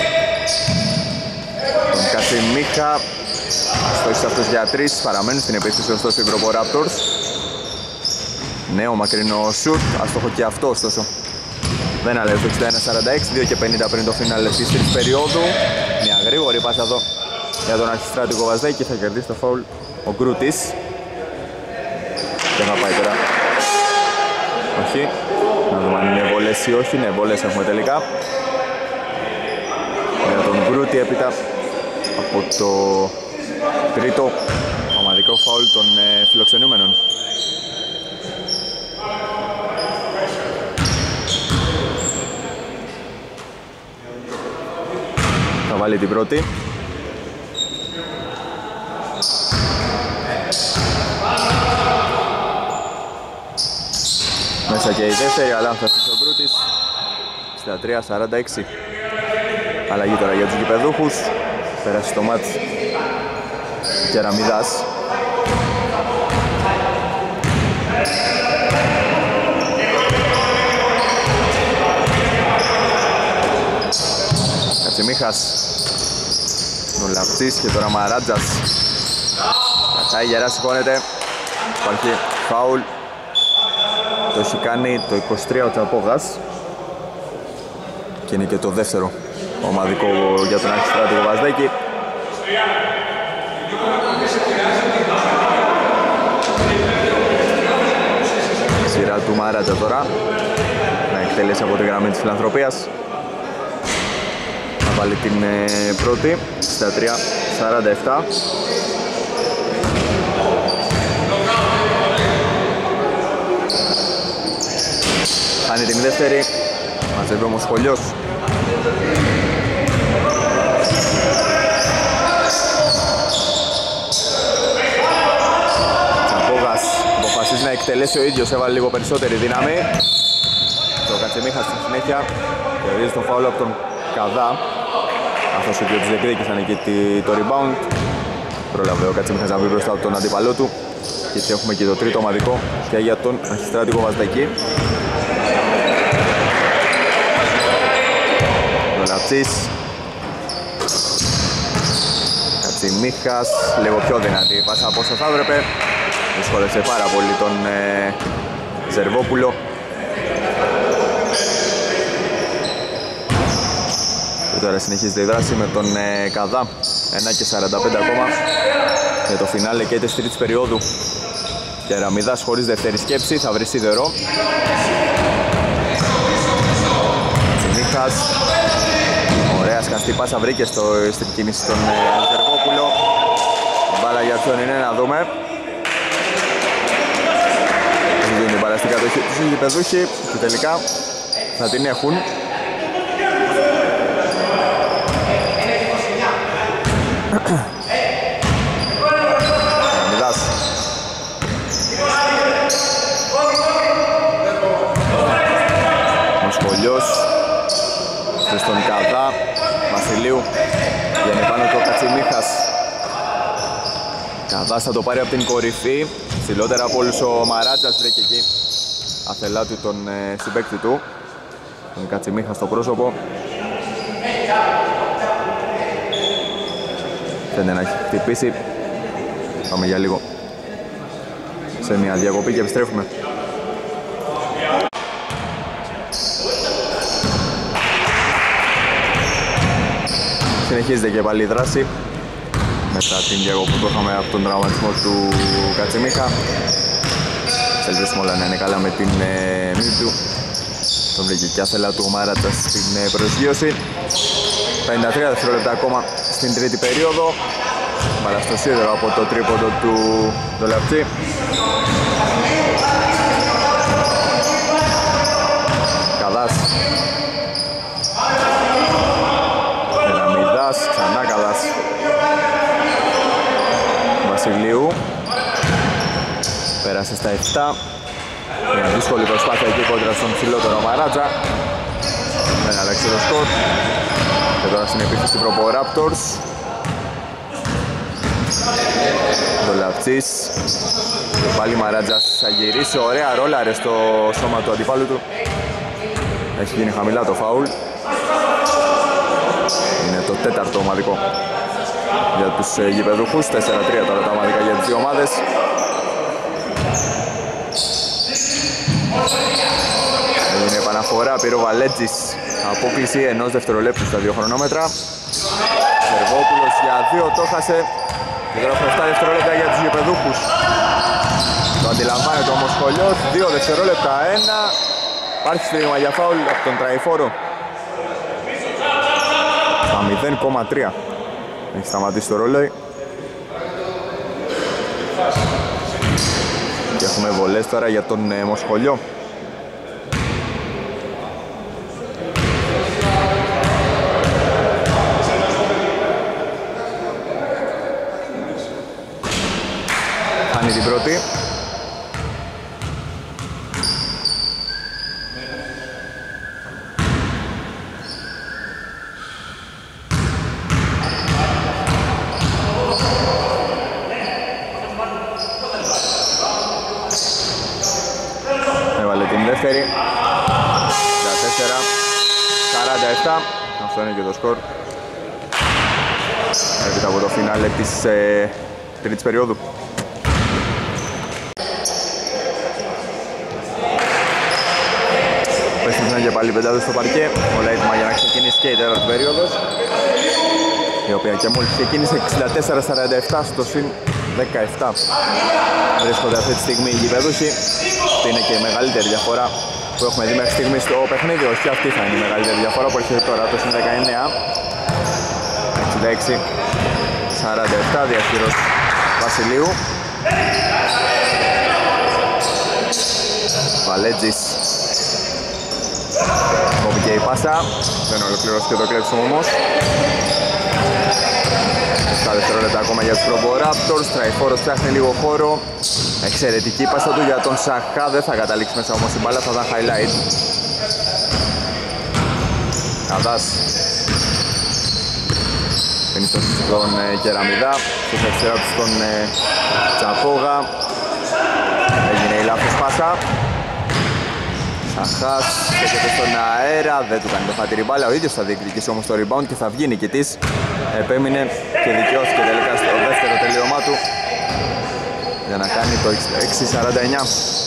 τον Κατσιμίχα. Στόχισε αυτός για 3. Παραμένει στην επίθεση ωστόσο οι Προποράπτορς. Νέο μακρινό σουτ. Αστόχο και αυτό ωστόσο. Δεν αλλάζει το 61-46. 2:50 πριν το φινάλε της τρίτης περίοδου. Μια γρήγορη πάσα εδώ για τον Αρχιστράτηγο Βαζδέκη. Θα κερδίσει το φάουλ ο Γκρούτης. Δεν θα πάει τώρα. Όχι. Να δούμε αν είναι βολές ή όχι. Ναι, βολές έχουμε τελικά. Για τον Γκρούτη έπειτα από το τρίτο ομαδικό φάουλ των φιλοξενούμενων. Θα βάλει την πρώτη. Μέσα και η δεύτερη, αλλά θα αφήσει ο Γκρούτης. Στα 3:46. Αλλαγή τώρα για τους γηπεδούχους. Πέρασε το μάτς Κεραμιδάς. Κατσιμίχας. Νουλαυτής και τώρα Μαράτζας. Κατάει γερά, σηκώνεται. Υπάρχει φάουλ. Το έχει κάνει το 23 ο Τσαπόγας. Και είναι και το δεύτερο ομαδικό για τον Αρχιστράτηγο Βαζδέκη. Σειρά του Μαράτζα τώρα. Να εκτελέσει από τη γραμμή της φιλανθρωπίας. Θα βάλει την πρώτη στα 3:47. Χάνει την δεύτερη. Μαζεύει όμως Σχολιός. Τσαπόγας αποφασίζει να εκτελέσει ο ίδιος, έβαλε λίγο περισσότερη δύναμη. Το Κατσιμίχα στη συνέχεια κερδίζει το φάουλ από τον Καδά. Αυτός ο οποίος διεκδίκησαν εκεί το rebound. Πρόλαβε ο Κατσιμίχας να βγει μπροστά από τον αντίπαλό του. Και έτσι έχουμε και το τρίτο ομαδικό και για τον Αρχιστράτηγο Βαζδέκη. Ντολαψής. Κατσιμίχας, λίγο πιο δυνατή πάσα από όσο θα έπρεπε. Δυσκόλεψε πάρα πολύ τον Ζερβόπουλο. Και τώρα συνεχίζεται η δράση με τον Καδά. 1:45 ακόμα για το φινάλε και της τρίτης περίοδου. Κεραμιδάς χωρίς δεύτερη σκέψη, θα βρει σίδερο. Τσιμίχας. Ωραία σκαστή πάσα βρήκε στην κίνηση τον Ζερβόπουλο. Μπάλα για ποιον είναι, να δούμε. Δίνει μπάλα στην κατοχή τους οι γηπεδούχοι και τελικά θα την έχουν. Καραμιδάς. Μοσχολιός στον Καδά, Βασιλείου βγαίνει πάνω του ο Κατσιμίχας. Καδάς θα το πάρει από την κορυφή, ψηλότερα από όλους ο Μαράτζας βρήκε εκεί αθελά του τον συμπαίκτη του, τον Κατσιμίχα στο πρόσωπο. Φαίνεται να έχει χτυπήσει. Πάμε για λίγο σε μια διακοπή και επιστρέφουμε. Συνεχίζεται και πάλι η δράση μετά την διακοπή που είχαμε από τον τραυματισμό του Κατσιμίχα. Ελπίσουμε όλα να είναι καλά με την μύτη του. Τον βρήκε και άθελα του Μάρατσα στην προσγείωση. 53 δευτερόλεπτα ακόμα στην τρίτη περίοδο. Μπάλα στο σίδερο από το τρίποντο του Δολαπτή. Καδάς. Κεραμιδάς, ξανά Καδάς. Βασιλείου. Πέρασε στα 7. Μια δύσκολη προσπάθεια εκεί κόντρα στον ψηλότερο Μαράτζα. Δεν αλλάξει το σκορ. Και τώρα στην επίθεση προπο Raptors. Δολαπτσής. Και πάλι Μαράτζας θα γυρίσει. Ωραία ρόλαρε στο σώμα του αντιπάλου του. Έχει γίνει χαμηλά το φάουλ. Είναι το τέταρτο ομαδικό για τους γηπεδούχους. 4-3 τώρα τα ομαδικά για τις δύο ομάδες. Έγινε επαναφορά, πήρε ο Βαλέτζης. Απόκληση ενός δευτερολέπτου στα 2 χρονόμετρα. Σερβόπουλος για 2 το χάσε. Και τώρα έχουμε 7 δευτερόλεπτα για τους γηπεδούχους. Το αντιλαμβάνεται ο Μοσχολιός. 2 δευτερόλεπτα, 1. Υπάρχει σφύριγμα για φάουλ από τον Τραϊφόρο. Στα 0,3. Έχει σταματήσει το ρολόι. Και έχουμε βολές τώρα για τον Μοσχολιό. Χάνει την πρώτη. Έβαλε την δεύτερη. 14-47. Αυτό είναι και το σκορ. Έπειτα από το φινάλε της τρίτης περίοδου. Πέστησαν και πάλι πεντάδες στο παρκέ. Όλα έτοιμα για να ξεκινήσει και η τέταρτη περίοδος, η οποία και μόλις ξεκίνησε. 64-47 στο συν 17 βρίσκονται αυτή τη στιγμή οι γηπεδούχοι. Αυτή είναι και η μεγαλύτερη διαφορά που έχουμε δει μέχρι στιγμή στο παιχνίδι. Όχι, αυτή θα είναι η μεγαλύτερη διαφορά που έρχεται τώρα, το συν 19. 66-47 διαχείρος Βασιλείου. Βαλέτζης. Κόπηκε η πάσα. Δεν ολοκληρώθηκε το κλέψιμο όμως. 7 δευτερόλεπτα ακόμα για τους προπο Raptors. Τραϊφόρος ψάχνει λίγο χώρο. Εξαιρετική πάσα του για τον Σαχά. Δεν θα καταλήξει μέσα όμως η μπάλα, θα ήταν highlight. Καδάς. Πίνει στον Κεραμιδά. Στο δεξιά του στον Τσαπόγα. Έγινε η λάθος πάσα. Σαχάς στέκεται στον αέρα, δεν του κάνει το χατήρι μπάλα. Ο ίδιος θα διεκδικήσει όμως το rebound και θα βγει νικητής. Επέμεινε και δικαιώθηκε τελικά στο δεύτερο τελείωμά του για να κάνει το 6-49.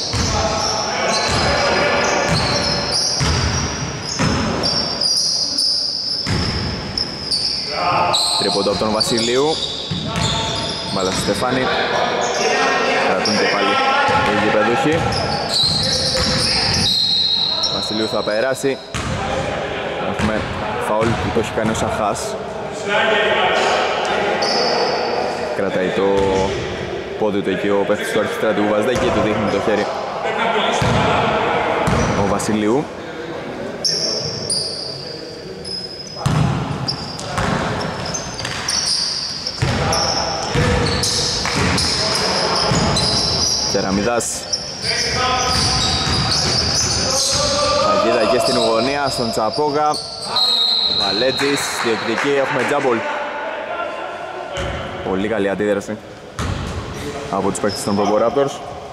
Τρίποντο από τον Βασιλείου. Μπάλα στο Στεφάνι. Κρατούν και πάλι οι γηπεδούχοι. Βασιλείου θα περάσει. Έχουμε φαουλ που το έχει κάνει ο Σαχάς. Κρατάει το πόδι του εκεί ο παίχτης του Αρχιστράτηγου Βαζδέκη, του δείχνει το χέρι ο Βασιλείου. Κεραμιδάς. Αγίδα και στην γωνία, στον Τσαπόγα. Μαλέτζης, διεκδικεί, έχουμε τζάμπολ. Πολύ καλή αντίδραση από τους παίκτες των Προποράπτορς.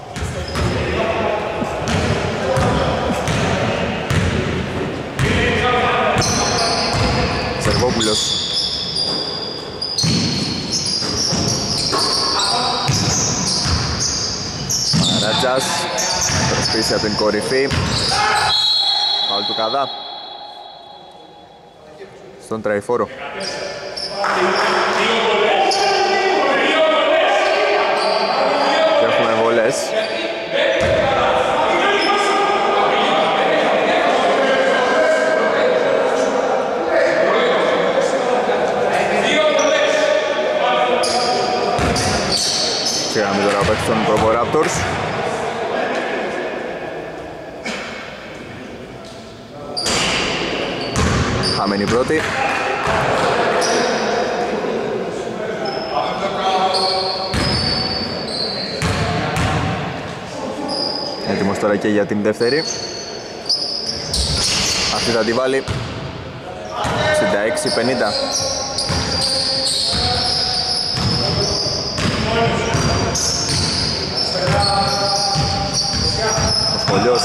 Σερβόπουλος. Μαράτζας, προσπίσει από την κορυφή. Φάουλ του Καδά. Στον Τραϊφόρο. Και έχουμε βολές. Φύγαμε τώρα παίκτες των Προποράπτορς. Χαμένη πρώτη. Έτοιμος τώρα και για την δεύτερη. Αυτή θα τη βάλει 66-50. Ο Σχολιός.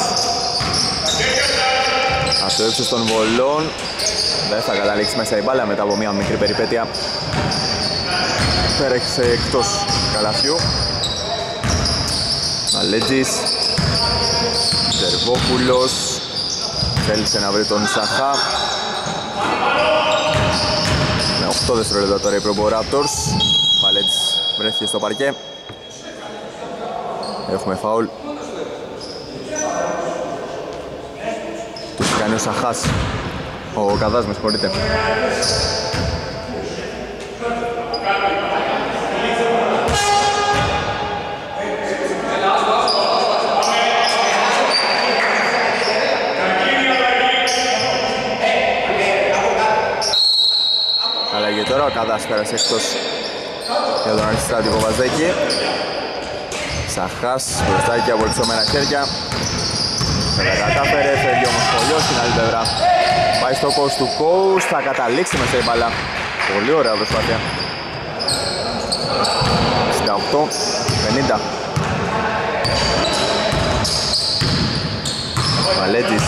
Από το ύψος των βολών δεν θα καταλήξει μέσα η μπάλα μετά από μια μικρή περιπέτεια. Πέραξε εκτός καλαθιού. Μαλέτζης. Σερβόπουλος. Θέλησε να βρει τον Σαχά. Με 8 δευτερόλεπτα τώρα οι Προποράπτορς. Μαλέτζης βρέθηκε στο παρκέ. Έχουμε φάουλ. Τους κάνει ο Σαχάς. Ο Καδάς, με συγχωρείτε. Αλλαγή τώρα, ο Καδάς πέρασε εκτός για τον Αριστράτικο Βαζέκη. Σαχάς, μπροστάκι από εξωμένα χέρια. Δεν τα κατάφερε, φεύγει όμως Σχολιός στην άλλη πλευρά. Πάει στο coast to coast, θα καταλήξει μέσα η μπάλα. Πολύ ωραία προσπάθεια. 68-50. Μαλέτζης.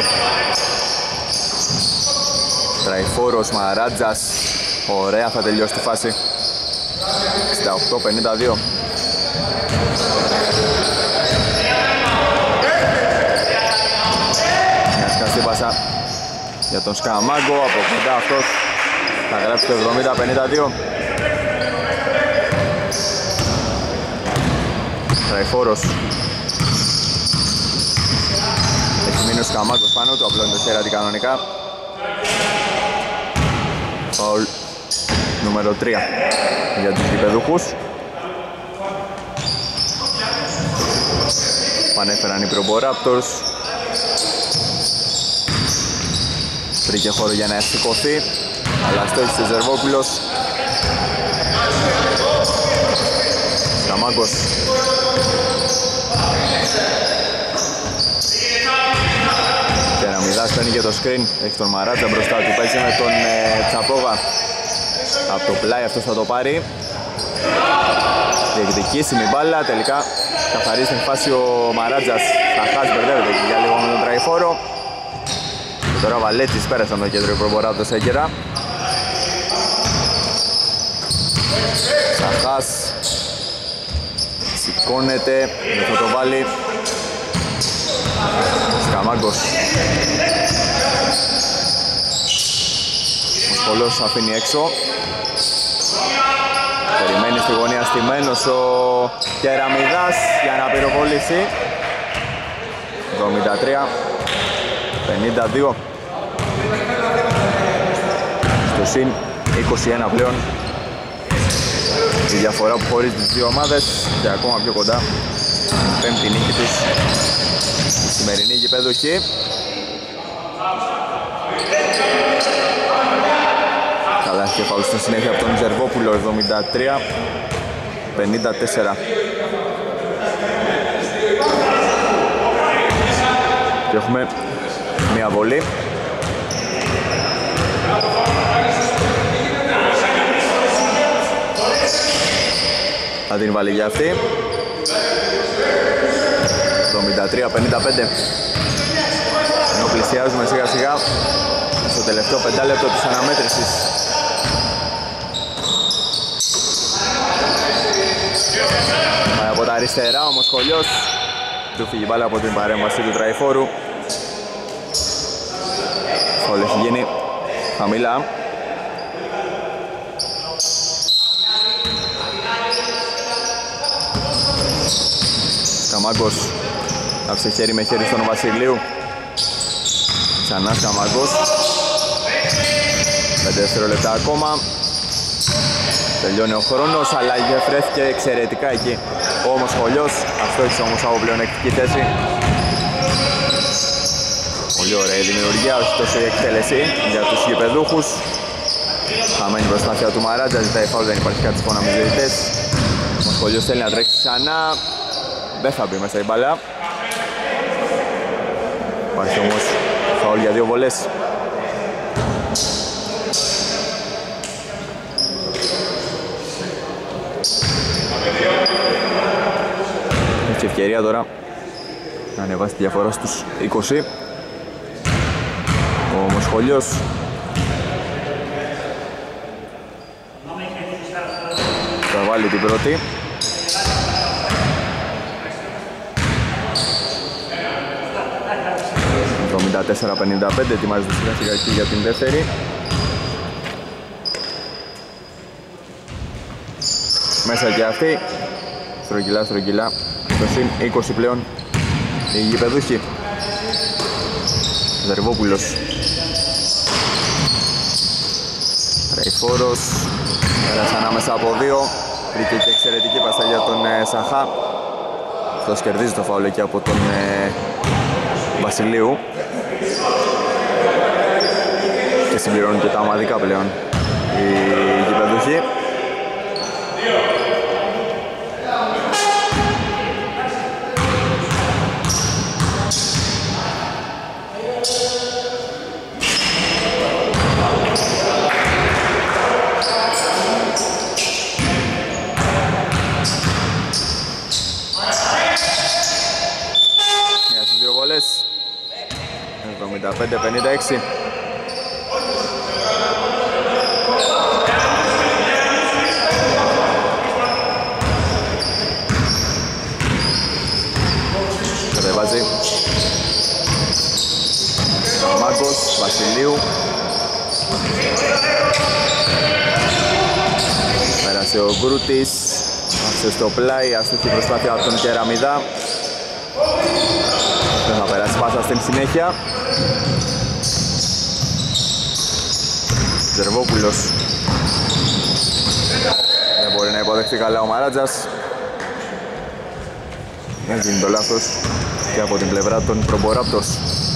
Τραϊφόρος, Μαράτζας. Ωραία, θα τελειώσει τη φάση. 68-52. Μια σκαστή πάσα για τον Σκαμάγκο, από κοντά αυτός θα γράψει το 70-52. Τραϊφόρος. Έχει μείνει ο Σκαμάγκος πάνω του, απλώνει το χέρι αντικανονικά. Φαουλ νούμερο 3 για τους γηπεδούχους. Πανέφεραν οι Προποράπτορς. Βρήκε χώρο για να σηκωθεί, αλλά στόχισε ο Ζερβόπουλος. Σκαμάγκος. Κεραμιδάς παίρνει και το screen, έχει τον Μαράτζα μπροστά του, παίζει με τον Τσαπόγα. Από το πλάι αυτός θα το πάρει. Διεκδικήσιμη μπάλα, τελικά καθαρίζει την φάση ο Μαράτζας. Θα χάσει, μπερδεύεται για λίγο με τον Τραϊφόρο. Και τώρα ο Βαλέτης πέρασαν το κέντρο Προποράπτορς έγκαιρα. Σαχάς. Σηκώνεται, δεν θα το βάλει. Σκαμάγκος. Ο Σχολός αφήνει έξω. Περιμένει στη γωνία στημένος ο Κεραμιδάς για να πυροβολήσει. 73-52. Στο συν 21 πλέον. Η διαφορά που χωρίζει τις δύο ομάδες και ακόμα πιο κοντά πέμπτη νίκη της η σημερινή γηπεδούχη. Καλά και φάουλ στην συνέχεια από τον Ζερβόπουλο, 73-54. Και έχουμε μία βολή. Θα την βάλει για αυτή. 73-55. Ενώ πλησιάζουμε σιγά σιγά στο τελευταίο πεντάλεπτο της αναμέτρησης. Πάει από τα αριστερά ο Μοσχολιός. Του φύγει μπάλα από την παρέμβαση του Τραϊφόρου. Φάουλ έχει γίνει χαμηλά. Σκαμάγκος άφησε χέρι με χέρι στον Βασιλείου. Ξανά Σκαμάγκος. 5 δευτερόλεπτα ακόμα. Τελειώνει ο χρόνος, αλλά γεφρέθηκε εξαιρετικά εκεί ο Μοσχολιός. Αστόχησε όμως από πλεονεκτική θέση. Πολύ ωραία η δημιουργία, όχι τόσο η εκτέλεση για τους γηπεδούχους. Χαμένη προσπάθεια του Μαράτζα, ζητάει φάουλ, δεν υπάρχει κάτι συμφώνα με τους διαιτητές. Ο Μοσχολιός θέλει να τρέξει ξανά. Δεν θα μπει μέσα η μπάλα. Υπάρχει όμως φάουλ για 2 βολές. Έχει ευκαιρία τώρα να ανεβάσει τη διαφορά στους 20. Ο Μοσχολιός θα βάλει την πρώτη. 74-55, ετοιμάζεται σιγά σιγά εκεί για την δεύτερη. Μέσα και αυτή. Στρογγυλά. Το συν 20 πλέον οι γηπεδούχοι. Ζερβόπουλος. Τραϊφόρος. Πέρασε ανάμεσα από 2. Βρήκε και εξαιρετική πάσα για τον Σαχά. Αυτός κερδίζει το φάουλ εκεί από τον Βασιλείου. Και συμπληρώνουν και τα ομαδικά πλέον οι γηπεδούχοι. Μια στις 2 βολές. 75-56. Κατεβάζει Μάγκος, Βασιλείου. Πέρασε ο Γκρούτης. Άφησε στο πλάι, αστοχή προσπάθεια από τον Κεραμιδά. Δεν θα περάσει πάσα στην συνέχεια. Ζερβόπουλος. Δεν μπορεί να υποδεχτεί καλά ο Μαράτζας. Έγινε το λάθος και από την πλευρά των Προμποράπτος.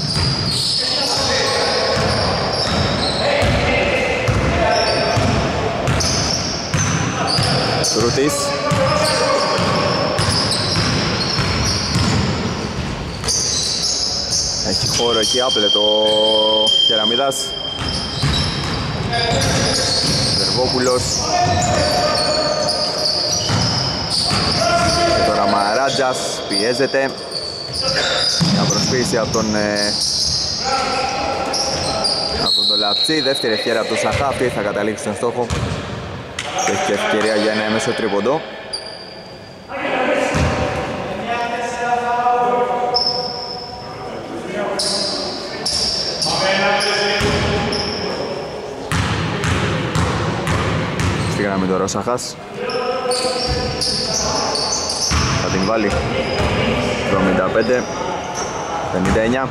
Ρούτης. Έχει χώρο εκεί, άπλετο Κεραμιδάς. Ζερβόπουλος. Και τώρα Μαράτζας πιέζεται. Μια προσποίηση από τον Λαπτσί. Δεύτερη ευκαιρία από τον Σαχά. Αυτή θα καταλήξει στον στόχο. Και έχει και ευκαιρία για ένα έμεσο τρίποντο. Στη γραμμή τώρα ο Σαχάς. Θα την βάλει. 75-59.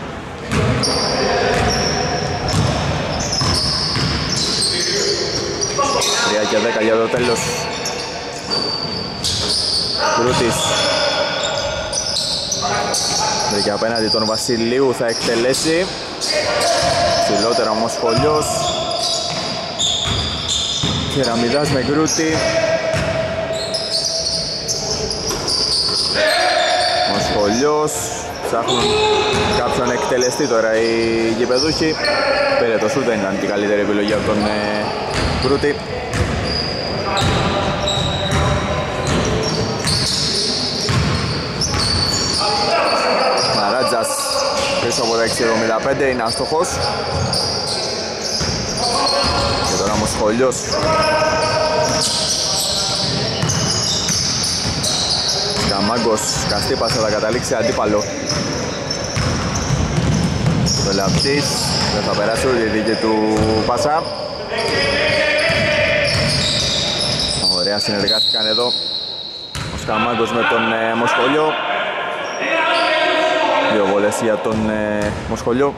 Τρία και 10 για το τέλος. Κρούτης. Βρήκε απέναντι τον Βασιλείου, θα εκτελέσει. Ψηλότερα όμως Σχολιός. Κεραμιδάς με Γκρούτη. Ο Σχολιός. Ψάχνουν κάποιον εκτελεστή τώρα οι γηπεδούχοι. Πήρε το σουτ, δεν ήταν και η καλύτερη επιλογή από τον Γκρούτη. Μαράτζας πίσω από τα 6.75, είναι άστοχος. Και τώρα όμως Σχολιός. Καμάγκος, καστή πάσα, θα καταλήξει αντίπαλο. Το Λαπτής, δεν θα περάσει όλη η δίκη του πάσα. Ωραία, συνεργάστηκαν εδώ ο Σκαμάγκος με τον Μοσχολιό. Δύο βολές για τον Μοσχολιό.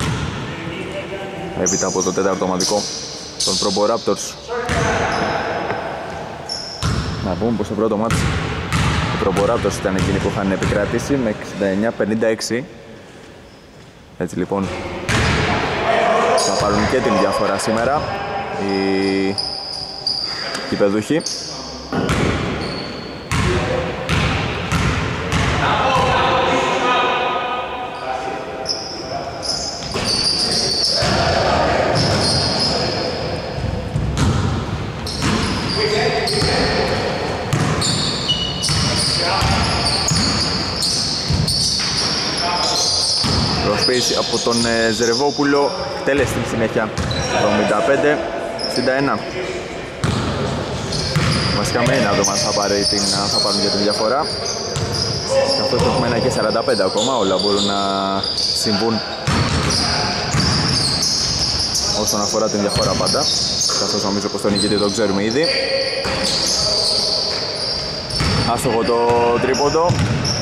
Έπειτα από το τέταρτο ομαδικό των Προποράπτορς. Να πούμε πως το πρώτο μάτς οι Προποράπτορς ήταν εκείνοι που είχαν επικρατήσει με 69-56. Έτσι λοιπόν θα πάρουν και την διαφορά σήμερα οι κηπεδούχοι. Προσποίηση από τον Ζερεβόπουλο, τέλεση στην συνέχεια 75-61. Βασικά μένει να δούμε αν θα πάρουν για την διαφορά. Καθώς έχουμε ένα και 45 ακόμα, όλα μπορούν να συμβούν όσον αφορά την διαφορά πάντα. Καθώς νομίζω πως τον νικητή το ξέρουμε ήδη. Άστοχο το τρίποντο.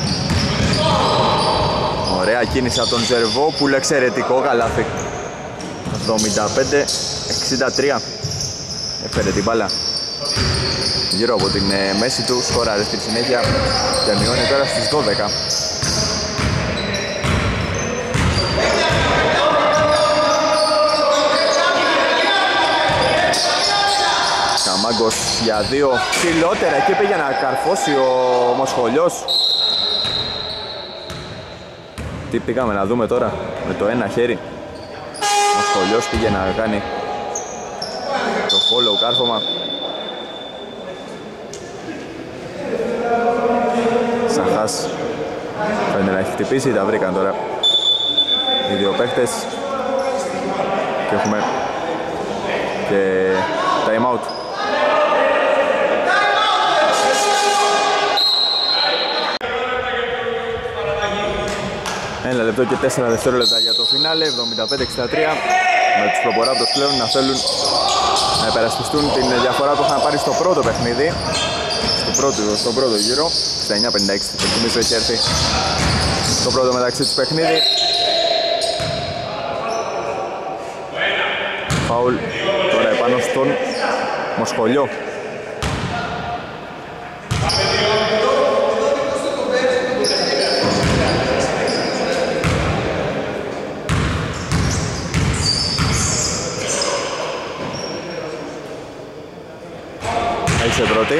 Ωραία κίνηση από τον Ζερβόπουλο, εξαιρετικό καλάθι. 75-63. Έφερε την μπάλα γύρω από την μέση του, σκοράρε στη συνέχεια και μειώνει τώρα στις 12. Καμάγκος για δύο, ψηλότερα, εκεί πήγε να καρφώσει ο Μοσχολιός. Τι πήγαμε να δούμε τώρα με το ένα χέρι. Ο Σχολιός πήγε να κάνει το follow κάρφωμα. Σαχάς φαίνεται να έχει χτυπήσει, τα βρήκαν τώρα οι δύο παίχτες και έχουμε και time out. Ένα λεπτό και 4 δευτερόλεπτα για το φινάλε, 75-63. Με τους Προποράπτορς πλέον να θέλουν να υπερασπιστούν την διαφορά που είχαν πάρει στο πρώτο παιχνίδι, στον πρώτο γύρο. 69-56, το θυμίζω έχει έρθει στο πρώτο μεταξύ τους παιχνίδι. Φάουλ τώρα επάνω στον Μοσχολιό. Σε πρώτη.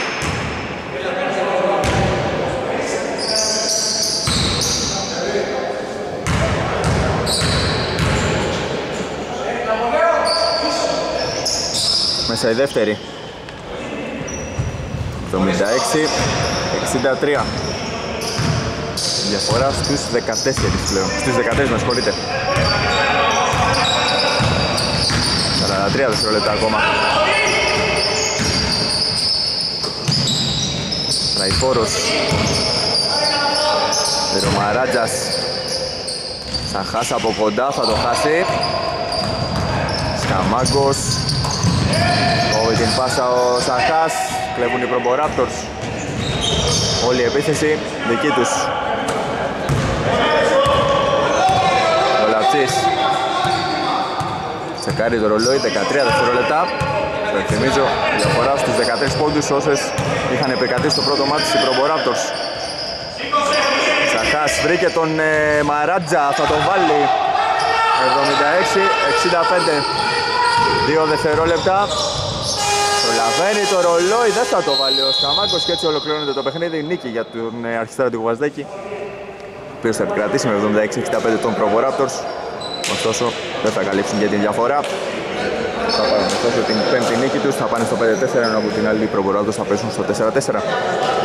Μέσα η δεύτερη. 76-63. Διαφορά στους 14 πλέον. Στους 14 με συγχωρείτε. 43 δευτερόλεπτα ακόμα. Ραϊφόρος, Βερομαράτζας, Σαχάς από κοντά, θα το χάσει. Σκαμάγκος, κόβει την πάσα ο Σαχάς, κλέβουν οι Προποράπτορς. Όλη η επίθεση δική τους. Ο Λαψής τσεκάρει το ρολόι, 13 δευτερόλεπτα. Θυμίζω διαφορά στους 13 πόντους όσες είχαν επικρατήσει στο πρώτο μάτι οι Προποράπτορς. Κώστας βρήκε τον Μαράτζα, θα το βάλει. 76-65. 2 δευτερόλεπτα. Προλαβαίνει το ρολόι, δεν θα το βάλει ο Σταμάκος και έτσι ολοκληρώνεται το παιχνίδι. Νίκη για τον Αρχιστέρα του Βαζδέκη, ο οποίος θα επικρατήσει με 76-65 τον Προποράπτορς. Ωστόσο δεν θα καλύψουν για την διαφορά. Θα πάρουν ωστόσο την πέμπτη νίκη τους, θα πάνε στο 5-4, ενώ από την άλλη οι Προποράπτορς θα πέσουν στο 4-4.